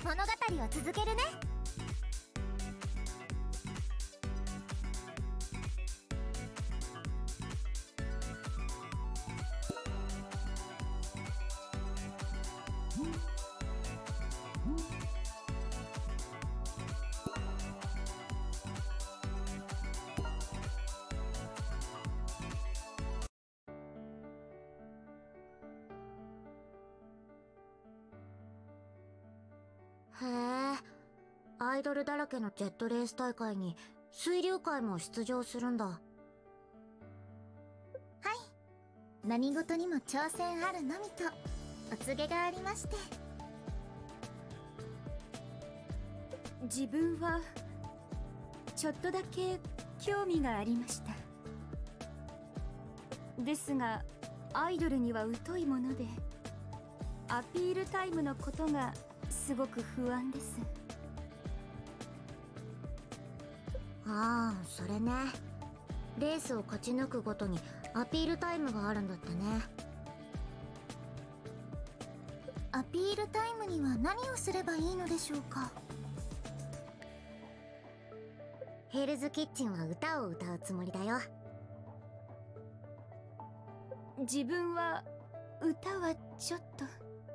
物語を続けるね。へえ、アイドルだらけのジェットレース大会に水流会も出場するんだ。はい、何事にも挑戦あるのみとお告げがありまして。 自分はちょっとだけ興味がありました。ですがアイドルには疎いもので、アピールタイムのことがすごく不安です。 ああ、それね。レースを勝ち抜くごとにアピールタイムがあるんだってね。アピールタイムには何をすればいいのでしょうか。ヘルズキッチンは歌を歌うつもりだよ。 自分は歌はちょっと。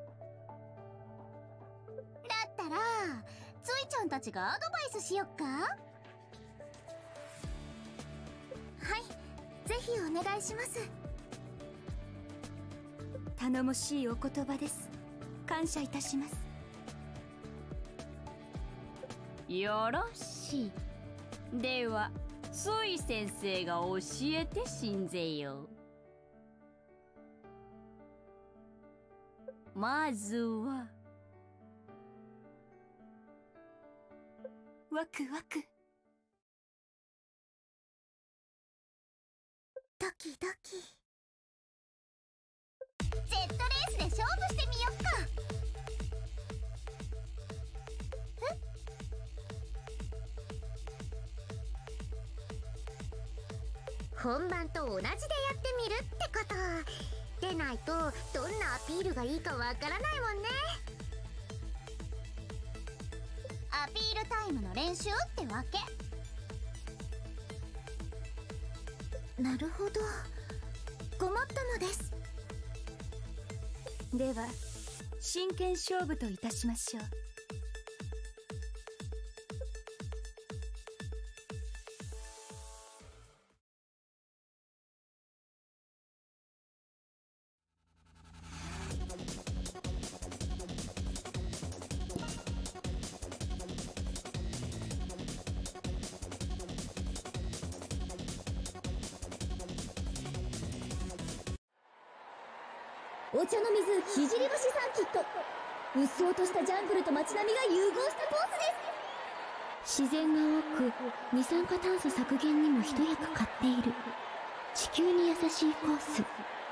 だったらついちゃんたちがアドバイスしよっか。はい、ぜひお願いします。 頼もしいお言葉です。感謝いたします。 よろしい。ではつい先生が教えてしんぜよ。まずはワクワク。 ドキドキ。ジェットレースで勝負してみよっか。本番と同じでやってみるってこと。でないとどんなアピールがいいかわからないもんね。アピールタイムの練習ってわけ。なるほど、ごもっともです。 では真剣勝負といたしましょう。 お茶の水聖橋サーキット。うっそうとしたジャングルと街並みが融合したコースです。自然が多く二酸化炭素削減にも一役買っている地球に優しいコース。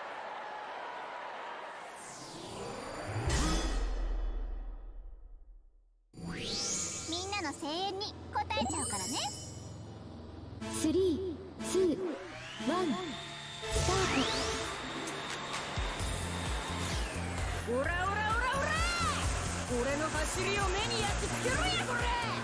みんなの声援に応えちゃうからね。 3、2、1、スタート。 オラオラオラオラ、俺の走りを目に焼き付けろやこれ。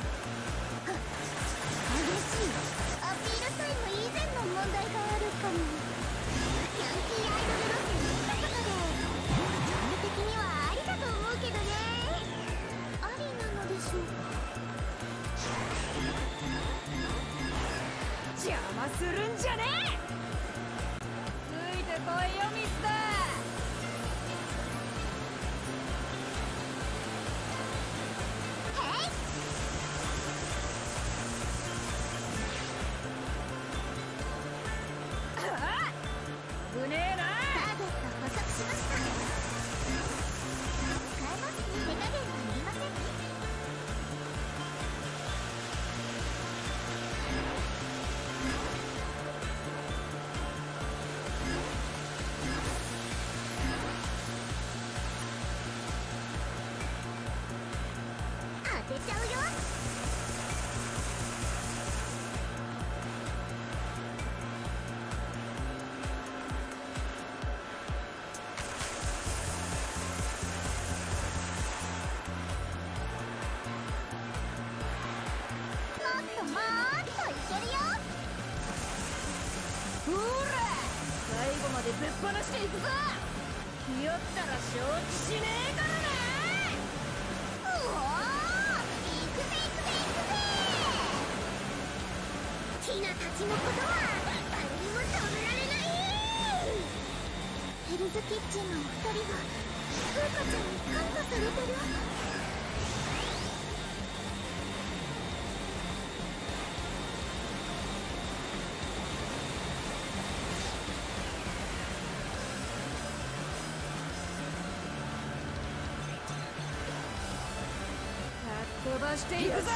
激しいアピールタイム以前の問題があるかも。ヤンキーアイドル路線にったことでジャンル的にはありだと思うけどね。ありなのでしょうか。 邪魔するんじゃねえ。ついてこいよミスター。危ねえな。 ターゲット捕捉しました。使えます。手加減はいりませんね。当てちゃうよ。 でぶっ放していくぞ。ひよったら承知しねえからな。 うおー、行くぜ行くぜ行くぜ。ティナたちのことは誰にも止められない。ヘルズキッチンのお二人は風花ちゃんにカットされてる。 飛ばしていくぞ。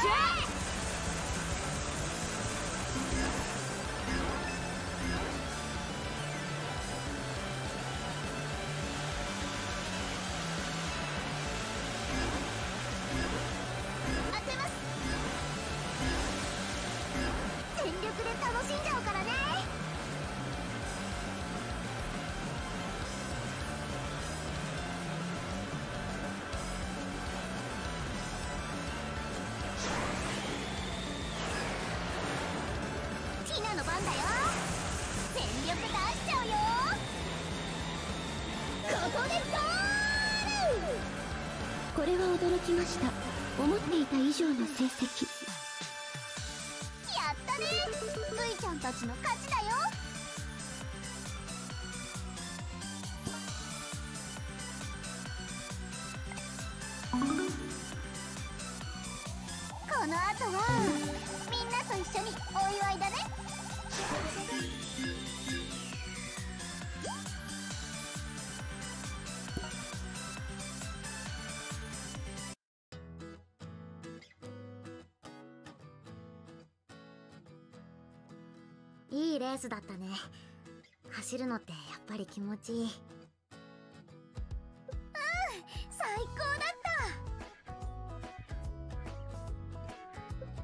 当てます。全力で楽しんじゃうからね。ティナの番だよ。全力出しちゃうよ。ここでゴール。 これは驚きました。思っていた以上の成績。 やったね。スイちゃんたちの勝ちだよ。この後はみんなと一緒にお祝いだね。いいレースだったね。走るのってやっぱり気持ちいい。最高だった。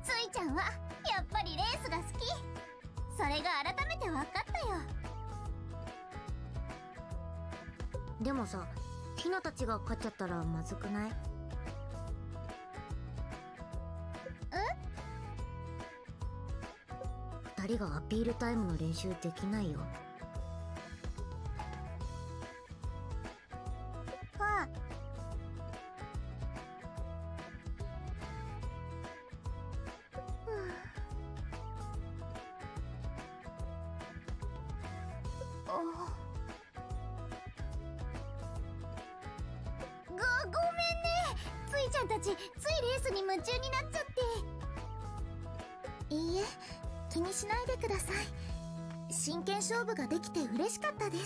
ついちゃんはやっぱりレースが好き。それが改めて分かったよ。でもさ、ひなたちが勝っちゃったらまずくない？二人がアピールタイムの練習できないよ。はあ。ごめんね。ついちゃんたちついレースに夢中になっちゃって。いいえ、気にしないでください。真剣勝負ができて嬉しかったです。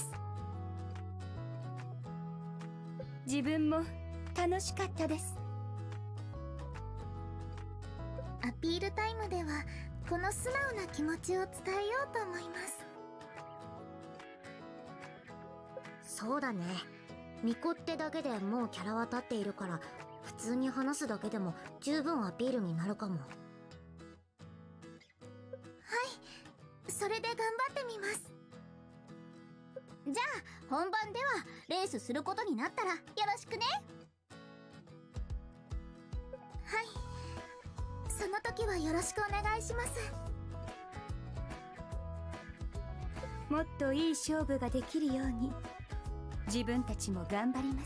自分も楽しかったです。 アピールタイムではこの素直な気持ちを伝えようと思います。そうだね。巫女ってだけでもうキャラは立っているから、普通に話すだけでも十分アピールになるかも。はい、それで頑張ってみます。じゃあ本番ではレースすることになったらよろしくね。はい、その時はよろしくお願いします。 もっといい勝負ができるように自分たちも頑張ります。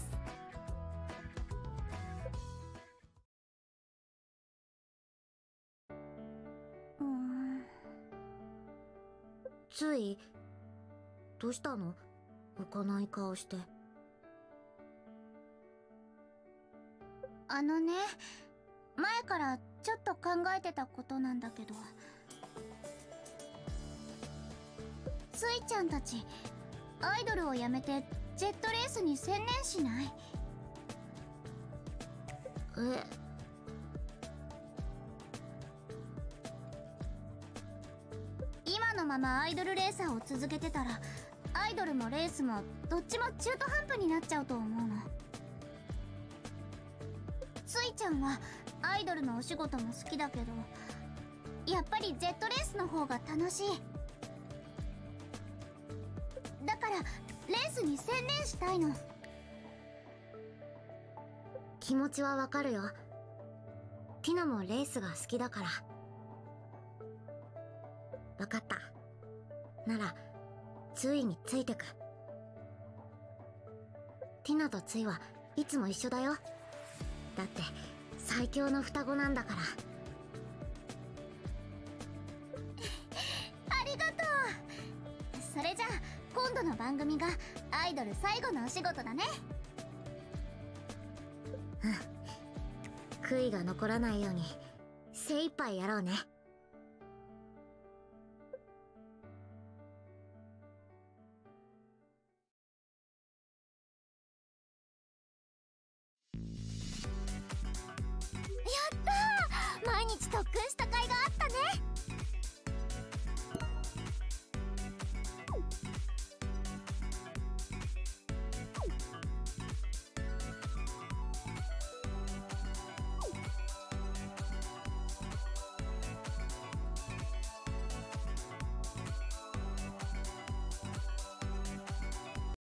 つい、どうしたの？浮かない顔して。ね、前からちょっと考えてたことなんだけど、スイちゃんたちアイドルをやめてジェットレースに専念しない？今のままアイドルレーサーを続けてたら、アイドルもレースもどっちも中途半端になっちゃうと思うの。スイちゃんはアイドルのお仕事も好きだけど、やっぱりジェットレースの方が楽しい。だからレースに専念したいの。気持ちはわかるよ。ティナもレースが好きだから。わかった。ならついについてく。 ティナとツイはいつも一緒だよ。だって最強の双子なんだから。ありがとう。それじゃあ今度の番組がアイドル最後のお仕事だね。うん、悔いが残らないように精一杯やろうね。やったー、毎日特訓した甲斐があったね。